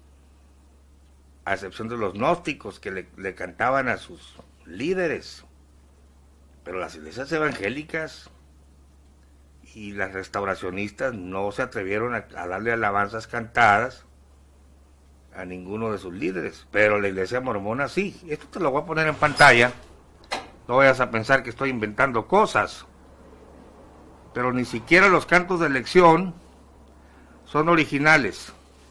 a excepción de los gnósticos que le, le cantaban a sus líderes. Pero las iglesias evangélicas y las restauracionistas no se atrevieron a, a darle alabanzas cantadas a ninguno de sus líderes, pero la iglesia mormona sí. Esto te lo voy a poner en pantalla, no vayas a pensar que estoy inventando cosas, pero ni siquiera los cantos de elección son originales.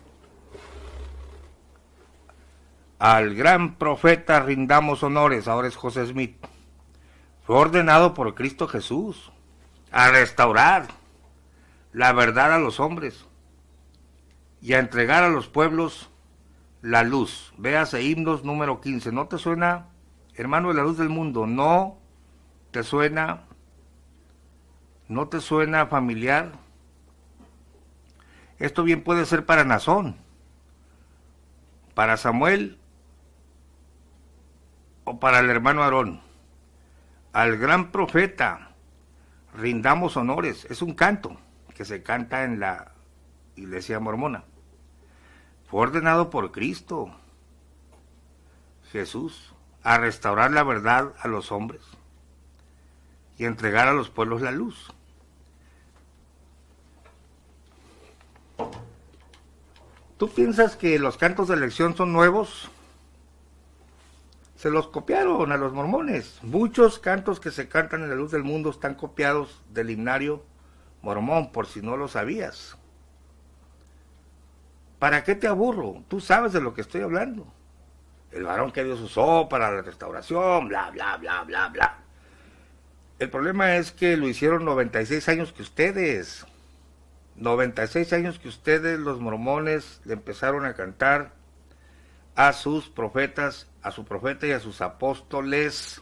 Al gran profeta rindamos honores, ahora es José Smith. Fue ordenado por Cristo Jesús a restaurar la verdad a los hombres y a entregar a los pueblos la luz. Véase Himnos número quince. ¿No te suena, hermano de la luz del mundo? ¿No te suena? ¿No te suena familiar? Esto bien puede ser para Nazón, para Samuel o para el hermano Aarón. Al gran profeta rindamos honores. Es un canto que se canta en la iglesia mormona. Fue ordenado por Cristo Jesús a restaurar la verdad a los hombres y entregar a los pueblos la luz. ¿Tú piensas que los cantos de elección son nuevos? Se los copiaron a los mormones. Muchos cantos que se cantan en la luz del mundo están copiados del himnario mormón, por si no lo sabías. ¿Para qué te aburro? Tú sabes de lo que estoy hablando. El varón que Dios usó para la restauración, bla, bla, bla, bla, bla. El problema es que lo hicieron noventa y seis años que ustedes. noventa y seis años que ustedes, los mormones, le empezaron a cantar a sus profetas, a su profeta y a sus apóstoles.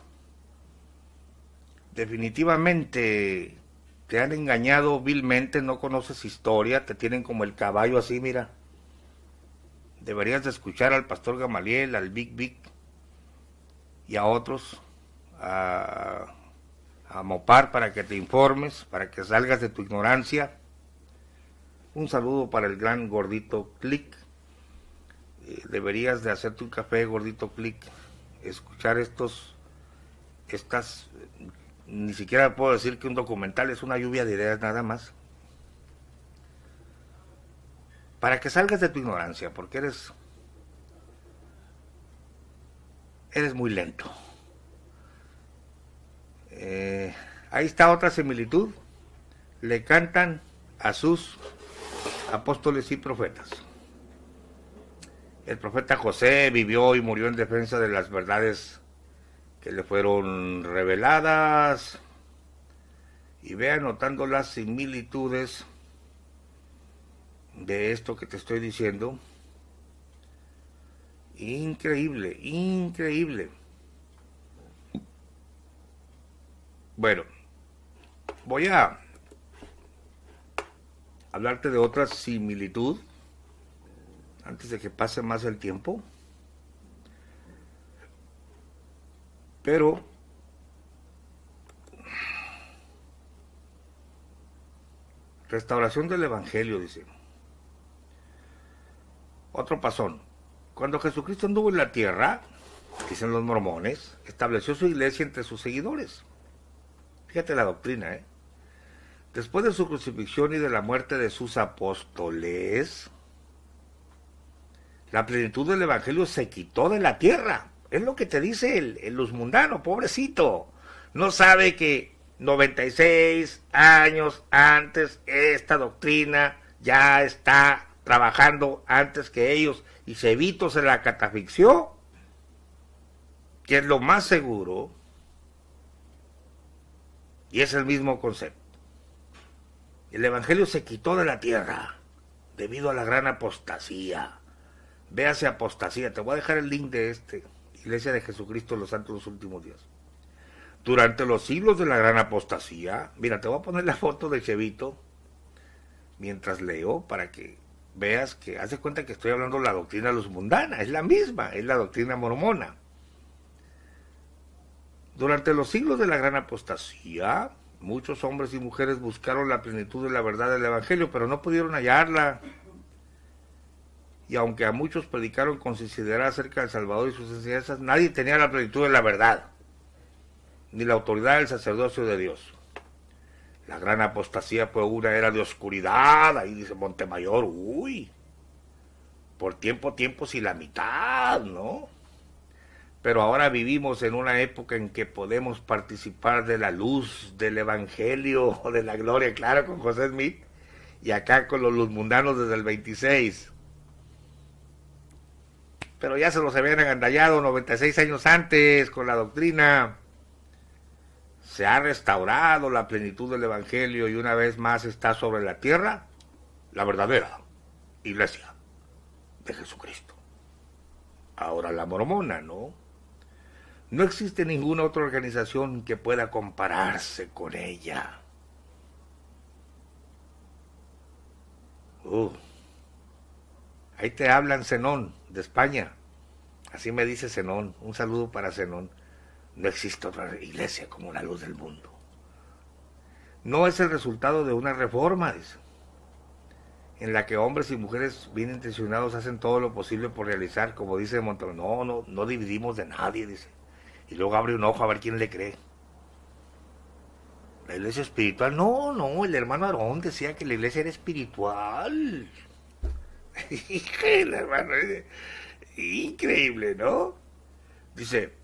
Definitivamente te han engañado vilmente, no conoces historia, te tienen como el caballo así, mira. Deberías de escuchar al pastor Gamaliel, al Big Big y a otros, a, a mopar para que te informes, para que salgas de tu ignorancia. Un saludo para el gran Gordito Click. Eh, deberías de hacerte un café, Gordito Click, escuchar estos, estas, ni siquiera puedo decir que un documental, es una lluvia de ideas nada más, para que salgas de tu ignorancia, porque eres, eres muy lento. Eh, ahí está otra similitud, le cantan a sus apóstoles y profetas. El profeta José vivió y murió en defensa de las verdades que le fueron reveladas, y ve anotando las similitudes de esto que te estoy diciendo. Increíble, increíble. Bueno, voy a hablarte de otra similitud antes de que pase más el tiempo, pero restauración del Evangelio, dice. Otro pasón. Cuando Jesucristo anduvo en la tierra, dicen los mormones, estableció su iglesia entre sus seguidores. Fíjate la doctrina, ¿eh? Después de su crucifixión y de la muerte de sus apóstoles, la plenitud del Evangelio se quitó de la tierra. Es lo que te dice el, el luzmundano, pobrecito. No sabe que noventa y seis años antes esta doctrina ya está trabajando antes que ellos, y Cevito se la catafixió, que es lo más seguro, y es el mismo concepto. El Evangelio se quitó de la tierra debido a la gran apostasía. Véase apostasía. Te voy a dejar el link de este, Iglesia de Jesucristo de los Santos de los Últimos Días. Durante los siglos de la gran apostasía, mira, te voy a poner la foto de Cevito mientras leo para que veas que, haz de cuenta que estoy hablando de la doctrina luzmundana, es la misma, es la doctrina mormona. Durante los siglos de la gran apostasía, muchos hombres y mujeres buscaron la plenitud de la verdad del Evangelio, pero no pudieron hallarla. Y aunque a muchos predicaron con sinceridad acerca del Salvador y sus enseñanzas, nadie tenía la plenitud de la verdad, ni la autoridad del sacerdocio de Dios. La gran apostasía fue una era de oscuridad, ahí dice Montemayor, uy, por tiempo, tiempos y la mitad, ¿no? Pero ahora vivimos en una época en que podemos participar de la luz del Evangelio, de la gloria, claro, con José Smith, y acá con los luzmundanos desde el veintiséis. Pero ya se los habían agandallado noventa y seis años antes con la doctrina. Se ha restaurado la plenitud del Evangelio y una vez más está sobre la tierra la verdadera Iglesia de Jesucristo. Ahora la mormona, ¿no? No existe ninguna otra organización que pueda compararse con ella. Uh, ahí te hablan Zenón, de España. Así me dice Zenón. Un saludo para Zenón. No existe otra iglesia como la luz del mundo. No es el resultado de una reforma, dice, en la que hombres y mujeres bien intencionados hacen todo lo posible por realizar, como dice Montalbán. No, no, no dividimos de nadie, dice. Y luego abre un ojo a ver quién le cree. La iglesia espiritual, no, no, el hermano Aarón decía que la iglesia era espiritual. El hermano, increíble, ¿no? Dice,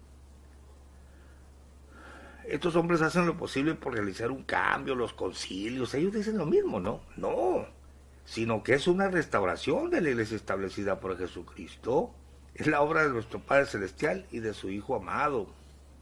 estos hombres hacen lo posible por realizar un cambio, los concilios, ellos dicen lo mismo, ¿no? No, sino que es una restauración de la iglesia establecida por Jesucristo. Es la obra de nuestro Padre Celestial y de su Hijo amado.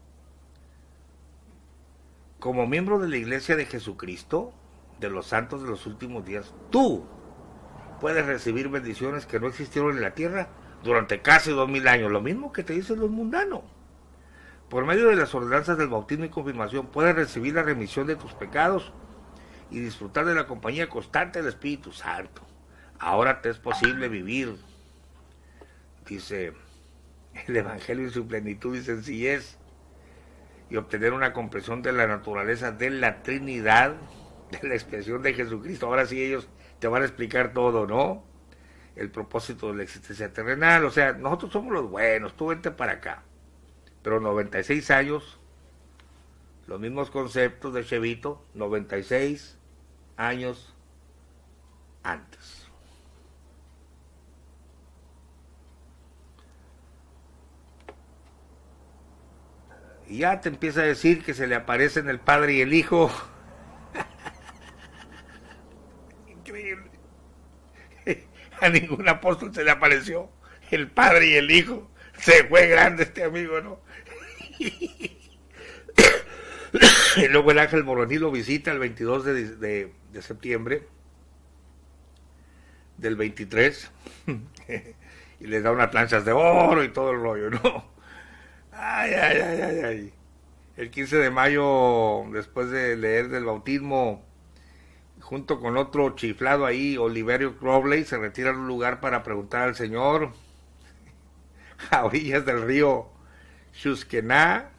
Como miembro de la iglesia de Jesucristo, de los santos de los últimos días, tú puedes recibir bendiciones que no existieron en la tierra durante casi dos mil años, lo mismo que te dicen los mundanos. Por medio de las ordenanzas del bautismo y confirmación puedes recibir la remisión de tus pecados y disfrutar de la compañía constante del Espíritu Santo. Ahora te es posible vivir, dice, el Evangelio en su plenitud y sencillez, y obtener una comprensión de la naturaleza de la Trinidad, de la expresión de Jesucristo. Ahora sí ellos te van a explicar todo, ¿no? El propósito de la existencia terrenal, o sea, nosotros somos los buenos, tú vente para acá. Pero noventa y seis años, los mismos conceptos de Chevito, noventa y seis años antes. Y ya te empieza a decir que se le aparecen el Padre y el Hijo. Increíble. A ningún apóstol se le apareció el Padre y el Hijo. Se fue grande este amigo, ¿no? Y luego el ángel Moroni lo visita el veintidós de, de, de septiembre del veintitrés y les da unas planchas de oro y todo el rollo, ¿no? Ay, ay, ay, ay, ay. El quince de mayo, después de leer del bautismo, junto con otro chiflado ahí, Oliverio Crowley, se retira a un lugar para preguntar al Señor, a orillas del río Susquená.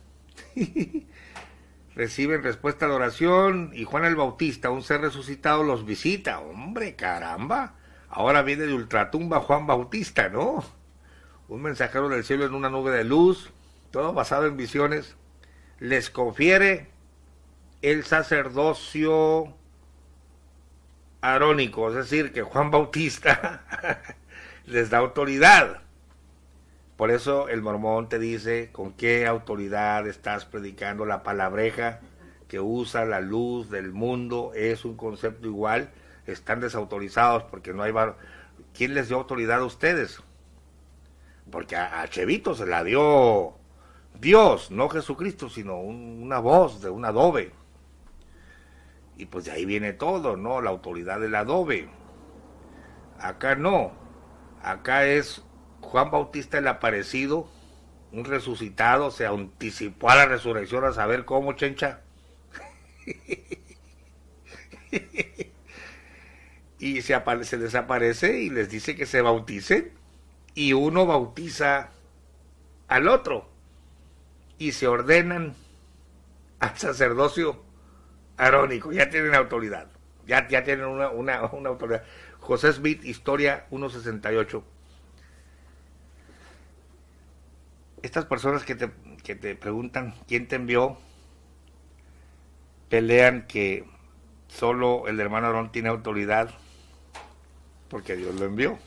Reciben respuesta a la oración y Juan el Bautista, un ser resucitado, los visita. Hombre, caramba, ahora viene de ultratumba Juan Bautista, ¿no? Un mensajero del cielo en una nube de luz, todo basado en visiones, les confiere el sacerdocio arónico, es decir, que Juan Bautista les da autoridad. Por eso el mormón te dice con qué autoridad estás predicando. La palabreja que usa la luz del mundo es un concepto igual. Están desautorizados porque no hay... Bar... ¿Quién les dio autoridad a ustedes? Porque a, a Chevito se la dio Dios, no Jesucristo, sino un, una voz de un adobe. Y pues de ahí viene todo, ¿no? La autoridad del adobe. Acá no. Acá es Juan Bautista el aparecido, un resucitado, se anticipó a la resurrección, a saber cómo, chencha. Y se, aparece, se desaparece y les dice que se bauticen, y uno bautiza al otro, y se ordenan al sacerdocio arónico. Ya tienen autoridad, ya, ya tienen una, una, una autoridad. José Smith, Historia uno sesenta y ocho. Estas personas que te, que te preguntan quién te envió, pelean que solo el hermano Aarón tiene autoridad porque Dios lo envió.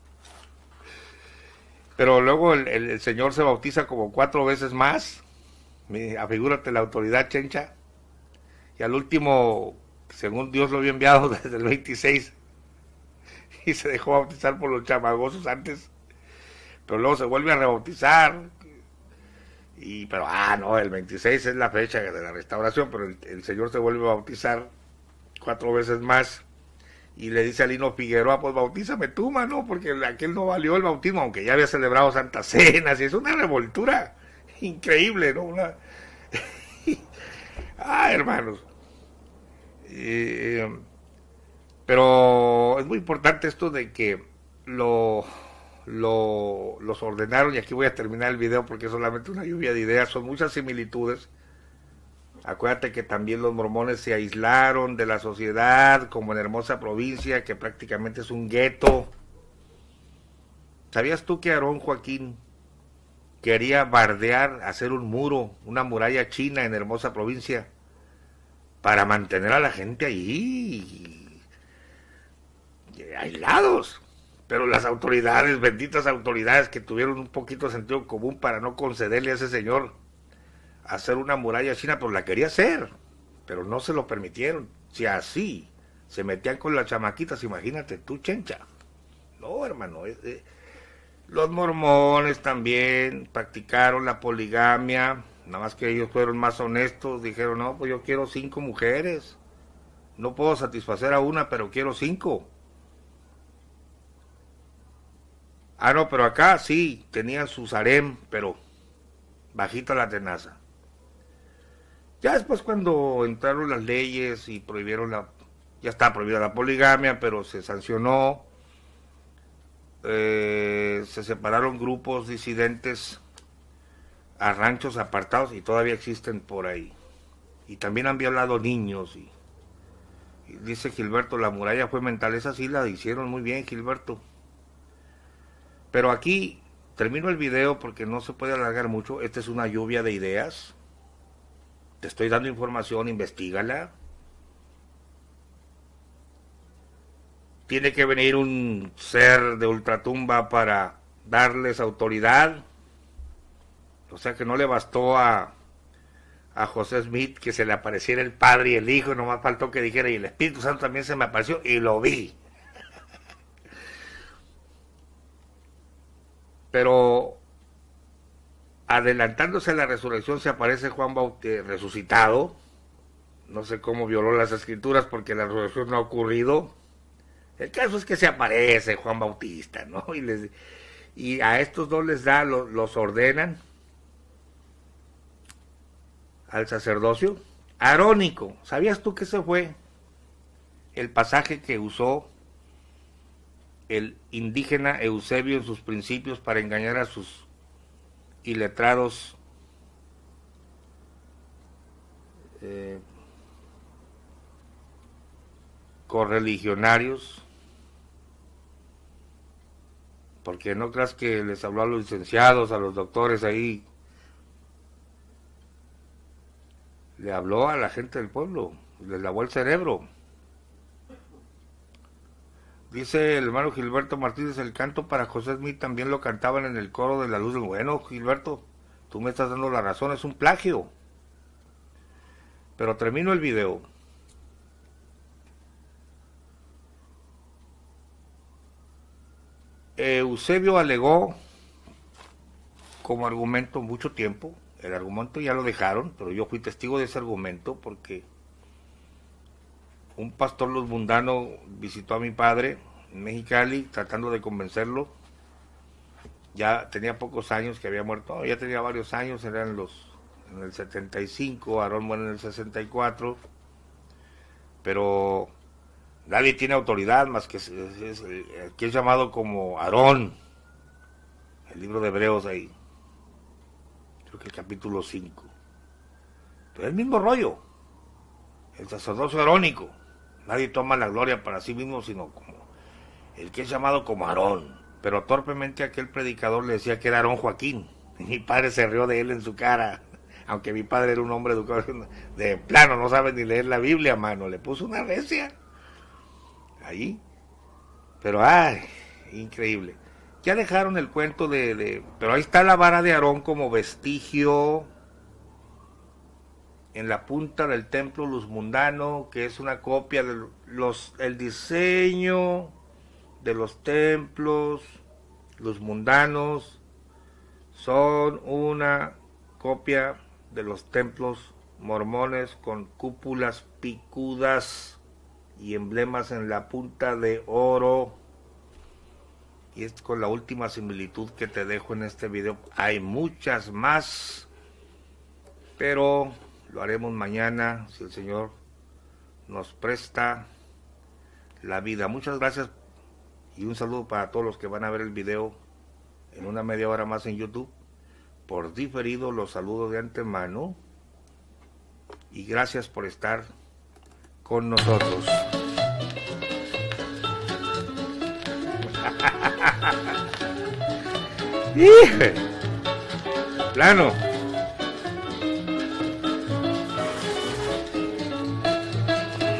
Pero luego el, el, el Señor se bautiza como cuatro veces más. Afigúrate la autoridad, chencha. Y al último, según Dios lo había enviado desde el veintiséis, y se dejó bautizar por los chamagosos antes, pero luego se vuelve a rebautizar. Y, pero, ah, no, el veintiséis es la fecha de la restauración, pero el, el Señor se vuelve a bautizar cuatro veces más, y le dice a Lino Figueroa, pues bautízame tú, mano, porque aquel no valió el bautismo, aunque ya había celebrado Santas Cenas, y es una revoltura increíble, ¿no? Una... ah, hermanos. Eh, pero es muy importante esto de que lo... Lo, los ordenaron, y aquí voy a terminar el video porque es solamente una lluvia de ideas, son muchas similitudes. Acuérdate que también los mormones se aislaron de la sociedad, como en Hermosa Provincia, que prácticamente es un gueto. ¿Sabías tú que Aarón Joaquín quería bardear, hacer un muro, una muralla china en Hermosa Provincia, para mantener a la gente ahí aislados? Pero las autoridades, benditas autoridades que tuvieron un poquito de sentido común para no concederle a ese señor hacer una muralla china, pues la quería hacer, pero no se lo permitieron. Si así se metían con las chamaquitas, imagínate tú, chencha. No, hermano, eh, eh. Los mormones también practicaron la poligamia, nada más que ellos fueron más honestos, dijeron, no, pues yo quiero cinco mujeres, no puedo satisfacer a una, pero quiero cinco. Ah, no, pero acá sí, tenían sus harem, pero bajita la tenaza. Ya después cuando entraron las leyes y prohibieron la... Ya estaba prohibida la poligamia, pero se sancionó. Eh, se separaron grupos disidentes a ranchos apartados y todavía existen por ahí. Y también han violado niños. Y, y dice Gilberto, la muralla fue mental. Esa sí la hicieron muy bien, Gilberto. Pero aquí termino el video porque no se puede alargar mucho. Esta es una lluvia de ideas. Te estoy dando información, investígala. Tiene que venir un ser de ultratumba para darles autoridad. O sea que no le bastó a, a José Smith que se le apareciera el Padre y el Hijo, nomás faltó que dijera, y el Espíritu Santo también se me apareció y lo vi. Pero adelantándose a la resurrección se aparece Juan Bautista resucitado. No sé cómo violó las escrituras porque la resurrección no ha ocurrido. El caso es que se aparece Juan Bautista, ¿no? Y, les, y a estos dos les da, los, los ordenan al sacerdocio arónico. ¿Sabías tú que ese fue el pasaje que usó el indígena Eusebio en sus principios para engañar a sus iletrados eh, correligionarios? Porque no creas que les habló a los licenciados, a los doctores ahí. Le habló a la gente del pueblo, les lavó el cerebro. Dice el hermano Gilberto Martínez, el canto para José Smith también lo cantaban en el coro de la luz del... Bueno, Gilberto, tú me estás dando la razón, es un plagio. Pero termino el video. Eusebio alegó como argumento mucho tiempo, el argumento ya lo dejaron, pero yo fui testigo de ese argumento porque un pastor luzmundano visitó a mi padre en Mexicali tratando de convencerlo. Ya tenía pocos años que había muerto, ya tenía varios años, eran los en el setenta y cinco, Aarón muere en el sesenta y cuatro, pero nadie tiene autoridad más que es, es, es, el que es llamado como Aarón, el libro de Hebreos ahí, creo que el capítulo cinco. Pero es el mismo rollo, el sacerdocio arónico. Nadie toma la gloria para sí mismo, sino como el que es llamado como Aarón. Pero torpemente aquel predicador le decía que era Aarón Joaquín. Y mi padre se rió de él en su cara. Aunque mi padre era un hombre educado de plano, no sabe ni leer la Biblia, mano. Le puso una recia ahí. Pero, ay, increíble. Ya dejaron el cuento de, de... Pero ahí está la vara de Aarón como vestigio en la punta del templo luzmundano, que es una copia de los el diseño de los templos luzmundanos, son una copia de los templos mormones con cúpulas picudas y emblemas en la punta de oro. Y es con la última similitud que te dejo en este video. Hay muchas más, pero lo haremos mañana, si el Señor nos presta la vida. Muchas gracias y un saludo para todos los que van a ver el video en una media hora más en YouTube. Por diferido los saludo de antemano y gracias por estar con nosotros. Plano.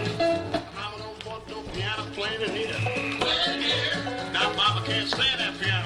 Now Mama can't stand that piano.